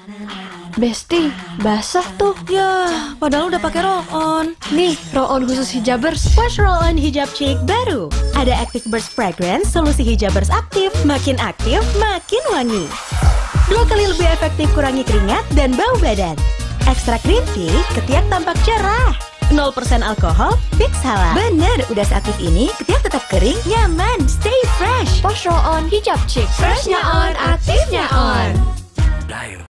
Besti, basah tuh. Ya, padahal udah pakai roll-on. Nih, roll-on khusus hijabers. Wash roll-on hijab chic baru. Ada Active Burst Fragrance, solusi hijabers aktif. Makin aktif, makin wangi. 2 kali lebih efektif kurangi keringat dan bau badan. Ekstra green tea, ketiak tampak cerah. 0% alkohol, fix halal. Bener, udah seaktif ini, ketiak tetap kering, nyaman, stay fresh. Wash roll-on hijab chic. Freshnya on, aktifnya on.